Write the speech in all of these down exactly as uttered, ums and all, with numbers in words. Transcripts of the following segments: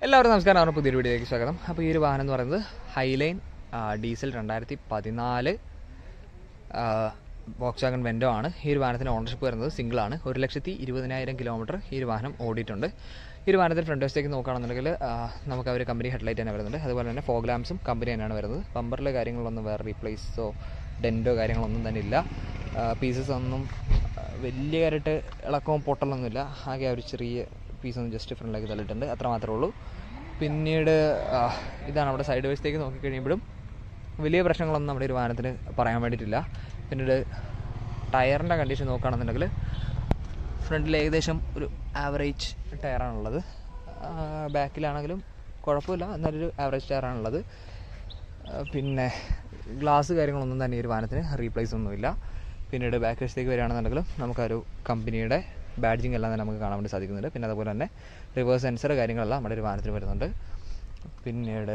എല്ലാവർക്കും നമസ്കാരം. പുതിയൊരു വീഡിയോയിലേക്ക് സ്വാഗതം. അപ്പോൾ ഈ ഒരു വാഹനം എന്ന് പറയുന്നത് ഹൈലൈൻ ഡീസൽ രണ്ടായിരത്തി പതിനാല് വോക്സ്വാഗൺ വെൻറ്റോ ആണ്. ഈ ഒരു വാഹനത്തിന് ഓണർഷിപ്പ് വരുന്നത് സിംഗിളാണ്. ഒരു ലക്ഷത്തി ഇരുപതിനായിരം കിലോമീറ്റർ ഈ ഒരു വാഹനം ഓടിയിട്ടുണ്ട്. ഈ ഒരു വാഹനത്തിൽ ഫ്രണ്ട് വശത്തേക്ക് നോക്കുകയാണെന്നുണ്ടെങ്കിൽ നമുക്ക് അവർ കമ്പനി ഹെഡ്ലൈറ്റ് തന്നെ വരുന്നുണ്ട്. അതുപോലെ തന്നെ ഫോഗ് ലാംപ്സും കമ്പനി തന്നെയാണ് വരുന്നത്. ബമ്പറിലെ കാര്യങ്ങളൊന്നും വേറെ റീപ്ലേസോ ഡെൻറ്റോ കാര്യങ്ങളൊന്നും തന്നെ ഇല്ല. പീസസ് ഒന്നും വലിയ കാര്യമായിട്ട് ഇളക്കവും പൊട്ടലൊന്നുമില്ല. ആകെ ഒരു ചെറിയ പീസൊന്നും ജസ്റ്റ് ഫ്രണ്ടിലേക്ക് തള്ളിയിട്ടുണ്ട്, അത്ര മാത്രമേ ഉള്ളൂ. പിന്നീട് ഇതാണ് അവിടെ സൈഡ് വശത്തേക്ക് നോക്കിക്കഴിയുമ്പോഴും വലിയ പ്രശ്നങ്ങളൊന്നും നമ്മുടെ ഒരു വാഹനത്തിന് പറയാൻ വേണ്ടിയിട്ടില്ല. പിന്നീട് ടയറിൻ്റെ കണ്ടീഷൻ നോക്കുകയാണെന്നുണ്ടെങ്കിൽ ഫ്രണ്ടിൽ ഏകദേശം ഒരു ആവറേജ് ടയറാണുള്ളത്. ബാക്കിലാണെങ്കിലും കുഴപ്പമില്ല, എന്നാലൊരു ആവറേജ് ടയറാണുള്ളത്. പിന്നെ ഗ്ലാസ് കാര്യങ്ങളൊന്നും തന്നെ ഈ ഒരു വാഹനത്തിന് റീപ്ലേസ് ഒന്നുമില്ല. പിന്നീട് ബാക്ക് വശത്തേക്ക് വരികയാണെന്നുണ്ടെങ്കിലും നമുക്കൊരു കമ്പനിയുടെ ബാഡ്ജിങ് എല്ലാം തന്നെ നമുക്ക് കാണാൻ വേണ്ടി സാധിക്കുന്നുണ്ട്. പിന്നെ അതുപോലെ തന്നെ റിവേഴ്സ് സെൻസർ കാര്യങ്ങളെല്ലാം നമ്മുടെ ഒരു വാഹനത്തിന് വരുന്നുണ്ട്. പിന്നീട്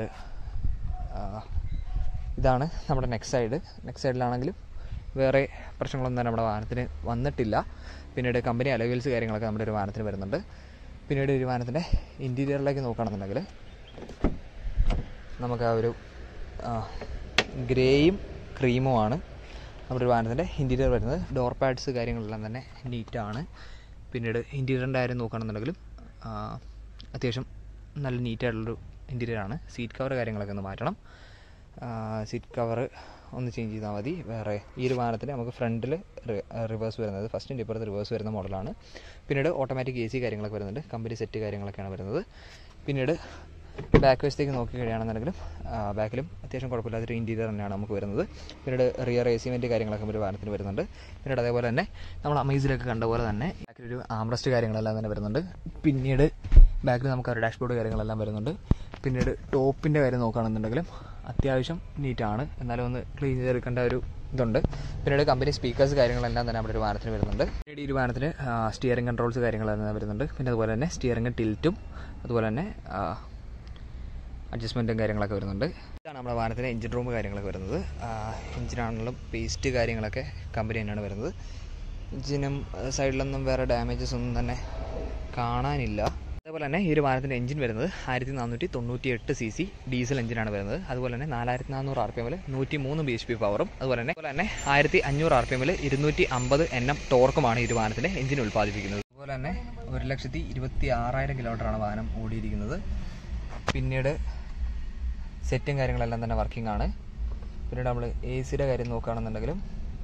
ഇതാണ് നമ്മുടെ നെക്സ്റ്റ് സൈഡ്. നെക്സ്റ്റ് സൈഡിലാണെങ്കിലും വേറെ പ്രശ്നങ്ങളൊന്നും തന്നെ നമ്മുടെ വാഹനത്തിന് വന്നിട്ടില്ല. പിന്നീട് കമ്പനി അലോയിൽസ് കാര്യങ്ങളൊക്കെ നമ്മുടെ ഒരു വാഹനത്തിന് വരുന്നുണ്ട്. പിന്നീട് ഒരു വാഹനത്തിൻ്റെ ഇൻറ്റീരിയറിലേക്ക് നോക്കുകയാണെന്നുണ്ടെങ്കിൽ നമുക്ക് ആ ഒരു ഗ്രേയും ക്രീമുമാണ് നമ്മുടെ ഒരു വാഹനത്തിൻ്റെ ഇൻറ്റീരിയർ വരുന്നത്. ഡോർ പാഡ്സ് കാര്യങ്ങളെല്ലാം തന്നെ നീറ്റാണ്. പിന്നീട് ഇൻറ്റീരിയറിൻ്റെ കാര്യം നോക്കുകയാണെന്നുണ്ടെങ്കിലും അത്യാവശ്യം നല്ല നീറ്റായിട്ടുള്ളൊരു ഇൻറ്റീരിയറാണ്. സീറ്റ് കവർ കാര്യങ്ങളൊക്കെ ഒന്ന് മാറ്റണം. സീറ്റ് കവർ ഒന്ന് ചേഞ്ച് ചെയ്താൽ മതി. വേറെ ഈ ഒരു വാഹനത്തിന് നമുക്ക് ഫ്രണ്ടിൽ റിവേഴ്സ് വരുന്നത് ഫസ്റ്റിൻ്റെ ഇപ്പുറത്ത് റിവേഴ്സ് വരുന്ന മോഡലാണ്. പിന്നീട് ഓട്ടോമാറ്റിക് എ സി കാര്യങ്ങളൊക്കെ വരുന്നുണ്ട്. കമ്പനി സെറ്റ് കാര്യങ്ങളൊക്കെയാണ് വരുന്നത്. പിന്നീട് ബാക്ക് വശത്തേക്ക് നോക്കി കഴിയുകയാണെന്നുണ്ടെങ്കിലും ബാക്കിലും അത്യാവശ്യം കുഴപ്പമില്ലാത്തൊരു ഇൻറ്റീരിയർ തന്നെയാണ് നമുക്ക് വരുന്നത്. പിന്നീട് റിയർ എ സി വെൻ്റ് കാര്യങ്ങളൊക്കെ ഒരു വാഹനത്തിന് വരുന്നുണ്ട്. പിന്നീട് അതേപോലെ തന്നെ നമ്മൾ അമേസിലൊക്കെ കണ്ട പോലെ തന്നെ ബാക്കിലൊരു ആംറസ്റ്റ് കാര്യങ്ങളെല്ലാം തന്നെ വരുന്നുണ്ട്. പിന്നീട് ബാക്കിൽ നമുക്ക് ഒരു ഡാഷ്ബോർഡ് കാര്യങ്ങളെല്ലാം വരുന്നുണ്ട്. പിന്നീട് ടോപ്പിൻ്റെ കാര്യം നോക്കുകയാണെന്നുണ്ടെങ്കിലും അത്യാവശ്യം നീറ്റാണ്, എന്നാലും ഒന്ന് ക്ലീൻ ചെയ്തെടുക്കേണ്ട ഒരു ഇതുണ്ട്. പിന്നീട് കമ്പനി സ്പീക്കേഴ്സ് കാര്യങ്ങളെല്ലാം തന്നെ നമ്മുടെ ഒരു വാഹനത്തിന് വരുന്നുണ്ട്. പിന്നീട് ഈ ഒരു വാഹനത്തിന് സ്റ്റിയറിംഗ് കൺട്രോൾസ് കാര്യങ്ങളെല്ലാം വരുന്നുണ്ട്. പിന്നെ അതുപോലെ തന്നെ സ്റ്റിയറിംഗ് ടിൽറ്റും അതുപോലെ തന്നെ അഡ്ജസ്റ്റ്മെൻറ്റും കാര്യങ്ങളൊക്കെ വരുന്നുണ്ട്. ഇതാണ് നമ്മുടെ വാഹനത്തിന് എഞ്ചിൻ റൂം കാര്യങ്ങളൊക്കെ വരുന്നത്. എഞ്ചിനാണെങ്കിലും പേസ്റ്റ് കാര്യങ്ങളൊക്കെ കമ്പനി തന്നെയാണ് വരുന്നത്. എഞ്ചിനും സൈഡിലൊന്നും വേറെ ഡാമേജസ് ഒന്നും തന്നെ കാണാനില്ല. അതേപോലെ തന്നെ ഈ ഒരു വാഹനത്തിൻ്റെ എഞ്ചിൻ വരുന്നത് ആയിരത്തി നാനൂറ്റി തൊണ്ണൂറ്റി എട്ട് സി സി ഡീസൽ എഞ്ചിനാണ് വരുന്നത്. അതുപോലെ തന്നെ നാലായിരത്തി നാനൂറ് ആർ പി എമ്മിൽ നൂറ്റി മൂന്ന് ബി എച്ച് പി പവറും അതുപോലെ തന്നെ അതുപോലെ തന്നെ ആയിരത്തി അഞ്ഞൂറ് ആർ പി എമ്മിൽ ഇരുന്നൂറ്റി അമ്പത് എൻ എം ടോർക്കുമാണ് ഈ ഒരു വാഹനത്തിൻ്റെ എഞ്ചിൻ ഉൽപ്പാദിപ്പിക്കുന്നത്. അതുപോലെ തന്നെ ഒരു ലക്ഷത്തി ഇരുപത്തി ആറായിരം കിലോമീറ്ററാണ് വാഹനം ഓടിയിരിക്കുന്നത്. പിന്നീട് സെറ്റും കാര്യങ്ങളെല്ലാം തന്നെ വർക്കിംഗ് ആണ്. പിന്നീട് നമ്മൾ എ സിയുടെ കാര്യം നോക്കുകയാണെന്നുണ്ടെങ്കിലും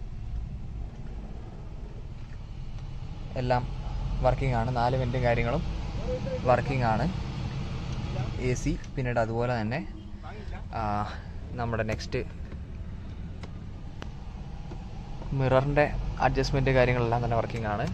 എല്ലാം വർക്കിംഗ് ആണ്. നാല് വെൻറ്റും കാര്യങ്ങളും വർക്കിംഗ് ആണ്, എ സി. പിന്നീട് അതുപോലെ തന്നെ നമ്മുടെ നെക്സ്റ്റ് മിററിൻ്റെ അഡ്ജസ്റ്റ്മെൻറ്റ് കാര്യങ്ങളെല്ലാം തന്നെ വർക്കിംഗ് ആണ്.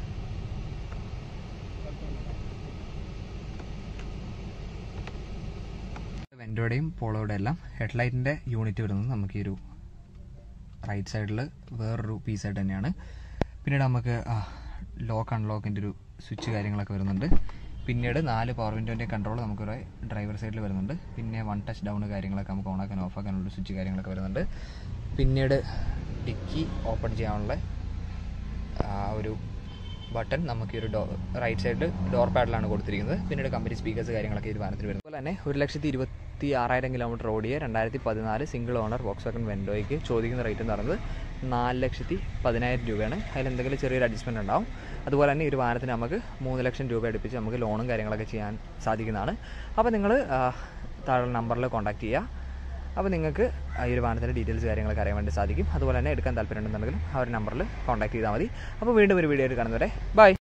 വെൻറ്റോയുടെയും പോളോയുടെ എല്ലാം ഹെഡ്ലൈറ്റിൻ്റെ യൂണിറ്റ് വരുന്നത് നമുക്ക് ഈ ഒരു റൈറ്റ് സൈഡിൽ വേറൊരു പീസായിട്ട് തന്നെയാണ്. പിന്നീട് നമുക്ക് ലോക്ക് അൺലോക്കിൻ്റെ ഒരു സ്വിച്ച് കാര്യങ്ങളൊക്കെ വരുന്നുണ്ട്. പിന്നീട് നാല് പവർ വിൻഡോൻ്റെ കൺട്രോൾ നമുക്കൊരു ഡ്രൈവർ സൈഡിൽ വരുന്നുണ്ട്. പിന്നെ വൺ ടച്ച് ഡൗൺ കാര്യങ്ങളൊക്കെ നമുക്ക് ഓണാക്കാൻ ഓഫാക്കാനുള്ള സ്വിച്ച് കാര്യങ്ങളൊക്കെ വരുന്നുണ്ട്. പിന്നീട് ഡിക്കി ഓപ്പൺ ചെയ്യാനുള്ള ഒരു ബട്ടൺ നമുക്ക് ഈ ഒരു ഡോ റൈറ്റ് സൈഡിൽ ഡോർ പാഡിലാണ് കൊടുത്തിരിക്കുന്നത്. പിന്നീട് കമ്പനി സ്പീക്കേഴ്സ് കാര്യങ്ങളൊക്കെ ഈ വാഹനത്തിൽ വരുന്നത്. അതുപോലെ തന്നെ ഒരു ലക്ഷത്തി ഇരുപത്തി ആറായിരം കിലോമീറ്റർ ഓടിയ രണ്ടായിരത്തി പതിനാല് സിംഗിൾ ഓണർ വോക്സ്വാഗൺ വെൻറ്റോയ്ക്ക് ചോദിക്കുന്ന റേറ്റ് എന്ന് പറയുന്നത് നാല് ലക്ഷത്തി പതിനായിരം രൂപയാണ്. അതിലെന്തെങ്കിലും ചെറിയൊരു അഡ്ജസ്റ്റ്മെൻറ്റ് ഉണ്ടാവും. അതുപോലെ തന്നെ ഈ ഒരു വാഹനത്തിന് നമുക്ക് മൂന്ന് ലക്ഷം രൂപ അടുപ്പിച്ച് നമുക്ക് ലോണും കാര്യങ്ങളൊക്കെ ചെയ്യാൻ സാധിക്കുന്നതാണ്. അപ്പോൾ നിങ്ങൾ താഴെ നമ്പറിൽ കോൺടാക്ട് ചെയ്യുക. അപ്പോൾ നിങ്ങൾക്ക് ഈ ഒരു വാഹനത്തിൻ്റെ ഡീറ്റെയിൽസ് കാര്യങ്ങളൊക്കെ അറിയാൻ വേണ്ടി സാധിക്കും. അതുപോലെ തന്നെ എടുക്കാൻ താല്പര്യമുണ്ടെന്നുണ്ടെങ്കിലും ആ ഒരു നമ്പറിൽ കോൺടാക്ട് ചെയ്താൽ മതി. അപ്പോൾ വീണ്ടും ഒരു വീഡിയോ ആയിട്ട് കാണുന്നവരെ ബൈ.